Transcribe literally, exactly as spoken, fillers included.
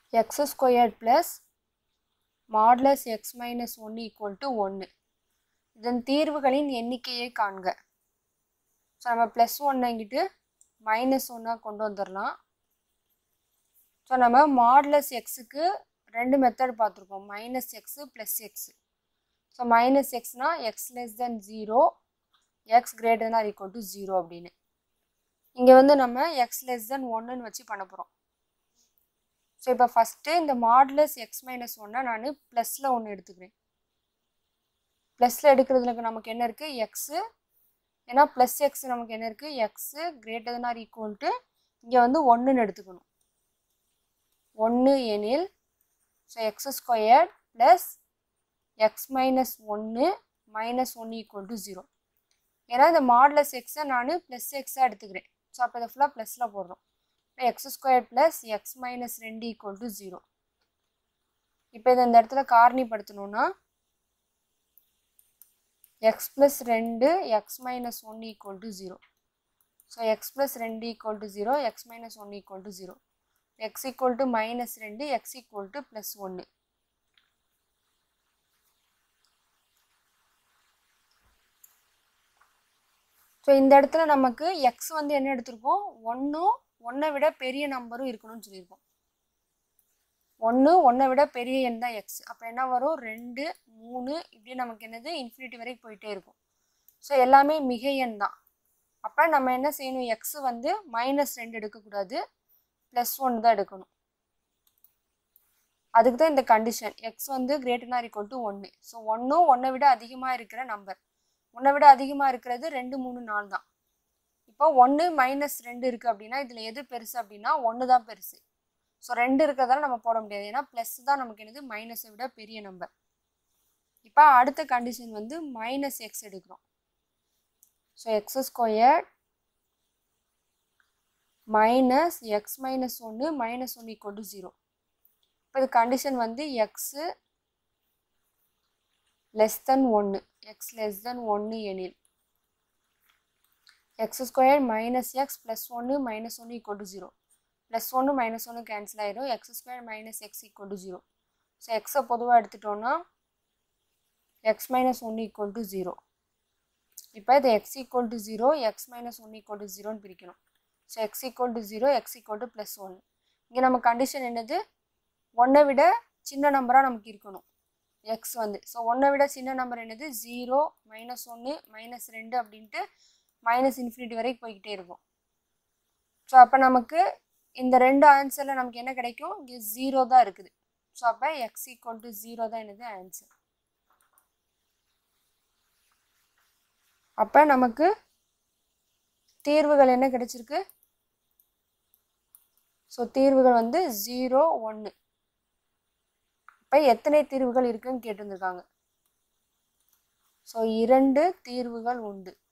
X squared plus modulus x minus ஒன்று equal to ஒன்று. இதன் தீர்வுகளின் எண்ணிக்கையை காண்க. ஸோ நம்ம ப்ளஸ் ஒன்னை இங்கிட்டு மைனஸ் ஒன்னாக கொண்டு வந்துடலாம். ஸோ நம்ம மாடுலஸ் எக்ஸுக்கு ரெண்டு மெத்தட் பார்த்துருக்கோம், minus x plus x. So minus எக்ஸ்னால் x less than zero, x greater than equal to zero அப்படின்னு. இங்கே வந்து நம்ம எக்ஸ் லெஸ் தென் ஒன்றுன்னு வச்சு பண்ண போகிறோம். ஸோ இப்போ ஃபஸ்ட்டு இந்த மாடுலஸ் எக்ஸ் மைனஸ் ஒன்னை நான் ப்ளஸில் ஒன்று எடுத்துக்கிறேன். ப்ளஸில் எடுக்கிறதுல நமக்கு என்ன இருக்குது, எக்ஸு. ஏன்னா ப்ளஸ் எக்ஸ் நமக்கு என்ன இருக்குது, x greater than equal to இங்கே வந்து ஒன்றுன்னு எடுத்துக்கணும். ஒன்று எனில் so x square plus x minus ஒன்று மைனஸ் ஒன்று ஈக்குவல் டு ஜீரோ. ஏன்னா இந்த மாடுலஸ் எக்ஸை நான் ப்ளஸ் எக்ஸாக எடுத்துக்கிறேன். ஸோ அப்போ இதை ஃபுல்லாக ப்ளஸில் போடுறோம். இப்போ x square plus x minus ரெண்டு ஈக்குவல் டு ஜீரோ. இப்போ இதை இந்த இடத்துல காரணிப்படுத்தணும்னா எக்ஸ் ப்ளஸ் ரெண்டு எக்ஸ் மைனஸ் ஒன்று equal to zero. So x plus ரெண்டு equal to zero, x minus ஒன்று equal to zero. X equal to minus ரெண்டு, எக்ஸ் ஈக்குவல் டு ப்ளஸ் ஒன்று. ஸோ இந்த இடத்துல நமக்கு எக்ஸ் வந்து என்ன எடுத்திருக்கோம், ஒன்றும் ஒன்றை விட பெரிய நம்பரும் இருக்கணும்னு சொல்லியிருக்கோம். ஒன்று ஒன்றை விட பெரிய எண் தான் எக்ஸ். அப்போ என்ன வரும், ரெண்டு மூணு இப்படி நமக்கு என்னது இன்ஃபினிட்டி வரைக்கும் போயிட்டே இருக்கும். ஸோ எல்லாமே மிகை எண் தான். அப்போ நம்ம என்ன செய்யணும், எக்ஸ் வந்து மைனஸ் ரெண்டு எடுக்கக்கூடாது, ப்ளஸ் ஒன்று தான் எடுக்கணும். அதுக்கு தான் இந்த கண்டிஷன், எக்ஸ் வந்து கிரேட்டர் ஆர் ஈக்குவல் டு ஒன்று. ஸோ ஒன்றும் ஒன்றை விட அதிகமாக இருக்கிற நம்பர், ஒன்றை விட அதிகமாக இருக்கிறது ரெண்டு மூணு நாலு தான். இப்போ ஒன்று மைனஸ் ரெண்டு இருக்குது அப்படின்னா இதில் எது பெருசு அப்படின்னா ஒன்று தான் பெருசு. ஸோ ரெண்டு இருக்கிறதால நம்ம போட முடியாது, ஏன்னா ப்ளஸ் தான் நமக்கு என்னது மைனஸை விட பெரிய நம்பர். இப்போ அடுத்த கண்டிஷன் வந்து மைனஸ் எக்ஸ் எடுக்கிறோம். So x square minus x minus ஒன்று மைனஸ் ஒன்று ஈக்குவல் டு ஜீரோ. இப்போ இது கண்டிஷன் வந்து எக்ஸு லெஸ் தென் ஒன்று, எக்ஸ் லெஸ் தென் ஒன்று எனில் x square minus x plus ஒன்று மைனஸ் ஒன்று ஈக்குவல் டு ஜீரோ. ப்ளஸ் ஒன்று மைனஸ் ஒன்று கேன்சல் ஆயிடும், x square minus x equal to zero. So எக்ஸை பொதுவாக எடுத்துட்டோன்னா எக்ஸ் மைனஸ் ஒன்று ஈக்குவல் டு ஜீரோ. இப்போ இது x equal to zero, x minus ஒன்று ஈக்குவல் டு ஜீரோன்னு பிரிக்கணும். So x equal to zero, x equal to plus ஒன்று. இங்கே நம்ம கண்டிஷன் என்னது, ஒன்றை விட சின்ன நம்பராக நமக்கு இருக்கணும் எக்ஸ் வந்து. ஸோ ஒன்றை விட சின்ன நம்பர் என்னது, ஜீரோ மைனஸ் ஒன்று மைனஸ் ரெண்டு அப்படின்ட்டு மைனஸ் இன்ஃபினிட்டி வரைக்கும் போய்கிட்டே இருக்கும். ஸோ அப்போ நமக்கு இந்த ரெண்டு ஆன்சரில் நமக்கு என்ன கிடைக்கும், இங்கே ஜீரோ தான் இருக்குது. ஸோ அப்போ எக்ஸ் ஈக்குவல் டு ஜீரோ தான் என்னது ஆன்சர். அப்போ நமக்கு தீர்வுகள் என்ன கிடைச்சிருக்கு, ஸோ தீர்வுகள் வந்து ஜீரோ ஒன்று. இப்போ எத்தனை தீர்வுகள் இருக்குன்னு கேட்டிருந்துருக்காங்க. ஸோ இரண்டு தீர்வுகள் உண்டு.